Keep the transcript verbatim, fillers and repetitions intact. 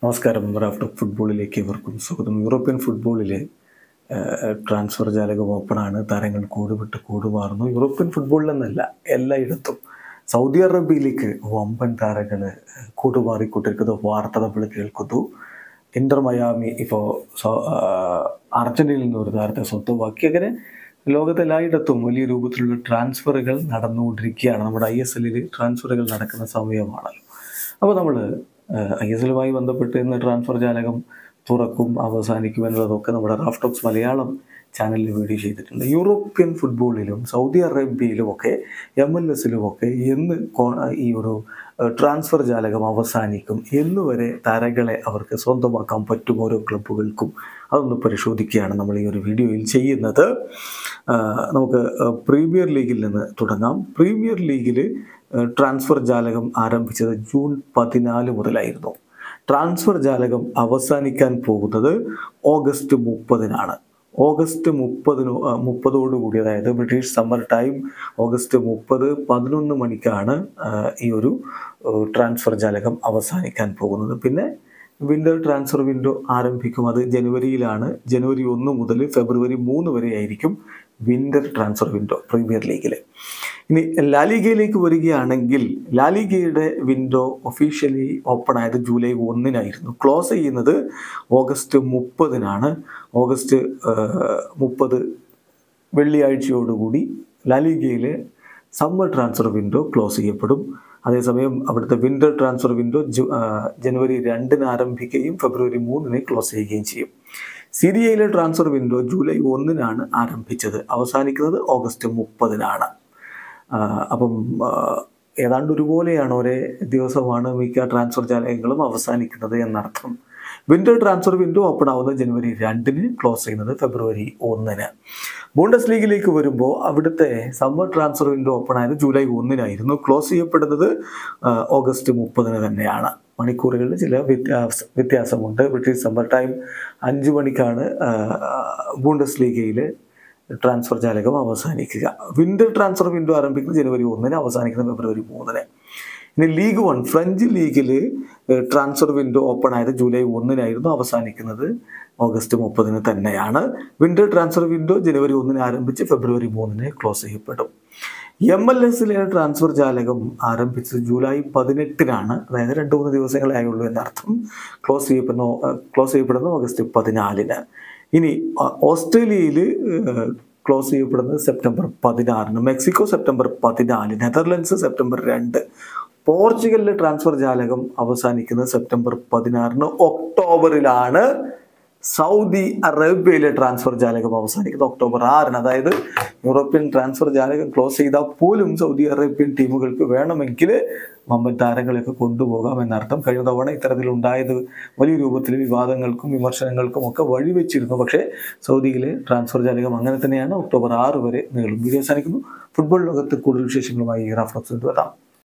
നമസ്കാരം. റാഫ്റ്റർ ഫുട്ബോളിലേക്ക് ഇവർക്കും സ്വാഗതം. യൂറോപ്യൻ ഫുട്ബോളിലെ ട്രാൻസ്ഫർ ജാലകം ഓപ്പണാണ്. താരങ്ങൾ കൂടുവിട്ട് കൂടുമാറുന്നു. യൂറോപ്യൻ ഫുട്ബോളിലെന്നല്ല, എല്ലായിടത്തും സൗദി അറേബ്യയിലേക്ക് വമ്പൻ താരങ്ങൾ കൂടുമാറിക്കൊണ്ടിരിക്കുന്ന വാർത്ത നമ്മൾ കേൾക്കുന്നു. ഇന്റർ മയാമി ഇപ്പോൾ അർജന്റീനയിൽ നിന്ന് ഒരു താരത്തെ സ്വന്തമാക്കി. അങ്ങനെ ലോകത്തെല്ലായിടത്തും വലിയ രൂപത്തിലുള്ള ട്രാൻസ്ഫറുകൾ നടന്നുകൊണ്ടിരിക്കുകയാണ്. നമ്മുടെ ഐ എസ് എല്ലിൽ ട്രാൻസ്ഫറുകൾ നടക്കുന്ന സമയമാണല്ലോ. അപ്പോൾ നമ്മൾ ഐ എസ് എല്ലുമായി ബന്ധപ്പെട്ട് ഇന്ന് ട്രാൻസ്ഫർ ജാലകം തുറക്കും അവസാനിക്കും എന്നുള്ളതൊക്കെ നമ്മുടെ റാഫ് ടോക്സ് മലയാളം ചാനലിൽ വീഡിയോ ചെയ്തിട്ടുണ്ട്. യൂറോപ്യൻ ഫുട്ബോളിലും സൗദി അറേബ്യയിലുമൊക്കെ എം എൽ എസിലുമൊക്കെ എന്ന് ഈ ഒരു ട്രാൻസ്ഫർ ജാലകം അവസാനിക്കും, എന്നുവരെ താരങ്ങളെ അവർക്ക് സ്വന്തമാക്കാൻ പറ്റും ഓരോ ക്ലബ്ബുകൾക്കും. അതൊന്ന് പരിശോധിക്കുകയാണ് നമ്മൾ ഈ ഒരു വീഡിയോയിൽ ചെയ്യുന്നത്. നമുക്ക് പ്രീമിയർ ലീഗിൽ നിന്ന് തുടങ്ങാം. പ്രീമിയർ ലീഗിൽ ട്രാൻസ്ഫർ ജാലകം ആരംഭിച്ചത് ജൂൺ പതിനാല് മുതലായിരുന്നു. ട്രാൻസ്ഫർ ജാലകം അവസാനിക്കാൻ പോകുന്നത് ഓഗസ്റ്റ് മുപ്പതിനാണ്. ഓഗസ്റ്റ് മുപ്പതിനോ മുപ്പതോടുകൂടി, അതായത് ബ്രിട്ടീഷ് സമ്മർ ടൈം ഓഗസ്റ്റ് മുപ്പത് പതിനൊന്ന് മണിക്കാണ് ഈ ഒരു ട്രാൻസ്ഫർ ജാലകം അവസാനിക്കാൻ പോകുന്നത്. പിന്നെ വിൻ്റർ ട്രാൻസ്ഫർ വിൻഡോ ആരംഭിക്കും. അത് ജനുവരിയിലാണ്. ജനുവരി ഒന്ന് മുതൽ ഫെബ്രുവരി മൂന്ന് വരെ ആയിരിക്കും വിൻ്റർ ട്രാൻസ്ഫർ വിൻഡോ പ്രീമിയർ ലീഗിൽ. ഇനി ലാലിഗയിലേക്ക് വരികയാണെങ്കിൽ, ലാലിഗയുടെ വിൻഡോ ഒഫീഷ്യലി ഓപ്പൺ ആയത് ജൂലൈ ഒന്നിനായിരുന്നു. ക്ലോസ് ചെയ്യുന്നത് ഓഗസ്റ്റ് മുപ്പതിനാണ്. ഓഗസ്റ്റ് മുപ്പത് വെള്ളിയാഴ്ചയോടുകൂടി ലാലിഗയിലെ സമ്മർ ട്രാൻസ്ഫർ വിൻഡോ ക്ലോസ് ചെയ്യപ്പെടും. അതേസമയം അവിടുത്തെ വിൻ്റർ ട്രാൻസ്ഫർ വിൻഡോ ജനുവരി രണ്ടിന് ആരംഭിക്കുകയും ഫെബ്രുവരി മൂന്നിന് ക്ലോസ് ചെയ്യുകയും ചെയ്യും. സിറിയയിലെ ട്രാൻസ്ഫർ വിൻഡോ ജൂലൈ ഒന്നിനാണ് ആരംഭിച്ചത്. അവസാനിക്കുന്നത് ഓഗസ്റ്റ് മുപ്പതിനാണ്. അപ്പം ഏതാണ്ട് ഒരുപോലെയാണ്, ഒരേ ദിവസമാണ് മിക്ക ട്രാൻസ്ഫർ ജാലകങ്ങളും അവസാനിക്കുന്നത് എന്നർത്ഥം. വിൻ്റർ ട്രാൻസ്ഫർ വിൻഡോ ഓപ്പൺ ആവുന്നത് ജനുവരി രണ്ടിന്, ക്ലോസ് ചെയ്യുന്നത് ഫെബ്രുവരി ഒന്നിന്. ബൂണ്ടസ് ലീഗിലേക്ക് വരുമ്പോൾ അവിടുത്തെ സമ്മർ ട്രാൻസ്ഫർ വിൻഡോ ഓപ്പൺ ആയത് ജൂലൈ ഒന്നിനായിരുന്നു. ക്ലോസ് ചെയ്യപ്പെടുന്നത് ഓഗസ്റ്റ് മുപ്പതിന് തന്നെയാണ്. മണിക്കൂറുകളിൽ ചില വ്യത്യാസ വ്യത്യാസമുണ്ട്. ബ്രിട്ടീഷ് സമ്മർ ടൈം അഞ്ചു മണിക്കാണ് ബൂണ്ടസ് ലീഗയിൽ ട്രാൻസ്ഫർ ജാലകം അവസാനിക്കുക. വിൻ്റർ ട്രാൻസ്ഫർ വിൻഡോ ആരംഭിക്കുന്നത് ജനുവരി ഒന്നിന്, അവസാനിക്കുന്നത് ഫെബ്രുവരി മൂന്നിന്. ഇനി ലീഗ് വൺ ഫ്രഞ്ച് ലീഗിൽ ട്രാൻസ്ഫർ വിൻഡോ ഓപ്പൺ ആയത് ജൂലൈ ഒന്നിനായിരുന്നു. അവസാനിക്കുന്നത് ഓഗസ്റ്റ് മുപ്പതിന് തന്നെയാണ്. വിൻ്റർ ട്രാൻസ്ഫർ വിൻഡോ ജനുവരി ഒന്നിന് ആരംഭിച്ച് ഫെബ്രുവരി മൂന്നിന് ക്ലോസ് ചെയ്യപ്പെടും. എം എൽ എസിലെ ട്രാൻസ്ഫർ ജാലകം ആരംഭിച്ചത് ജൂലൈ പതിനെട്ടിനാണ്. അതായത് രണ്ട് മൂന്ന് ദിവസങ്ങളേ ആയുള്ളൂ എന്നർത്ഥം. ക്ലോസ് ചെയ്യപ്പെടുന്ന ക്ലോസ് ചെയ്യപ്പെടുന്നത് ഓഗസ്റ്റ് പതിനാലിന്. ഇനി ഓസ്ട്രേലിയയിൽ ക്ലോസ് ചെയ്യപ്പെടുന്നത് സെപ്റ്റംബർ പതിനാറിന്. മെക്സിക്കോ സെപ്റ്റംബർ പതിനാല്. നെതർലൻഡ്സ് സെപ്റ്റംബർ രണ്ട്. പോർച്ചുഗലിലെ ട്രാൻസ്ഫർ ജാലകം അവസാനിക്കുന്നത് സെപ്റ്റംബർ പതിനാറിന്. ഒക്ടോബറിലാണ് സൗദി അറേബ്യയിലെ ട്രാൻസ്ഫർ ജാലകം അവസാനിക്കുന്നത് ഒക്ടോബർ ആറിന്. അതായത് യൂറോപ്യൻ ട്രാൻസ്ഫർ ജാലകം ക്ലോസ് ചെയ്താൽ പോലും സൗദി അറേബ്യൻ ടീമുകൾക്ക് വേണമെങ്കിൽ വമ്പൻ താരങ്ങളെയൊക്കെ കൊണ്ടുപോകാം എന്നർത്ഥം. കഴിഞ്ഞ തവണ ഇത്തരത്തിലുണ്ടായത് വലിയ രൂപത്തിൽ വിവാദങ്ങൾക്കും വിമർശനങ്ങൾക്കും ഒക്കെ വഴിവെച്ചിരുന്നു. പക്ഷേ സൗദിയിലെ ട്രാൻസ്ഫർ ജാലകം അങ്ങനെ തന്നെയാണ്. ഒക്ടോബർ ആറ് വരെ നീളും. വീഡിയോ അവസാനിക്കുന്നു. ഫുട്ബോൾ ലോകത്ത് കൂടുതൽ വിശേഷങ്ങളുമായി റാഫ് ടോക്സ് എത്താം.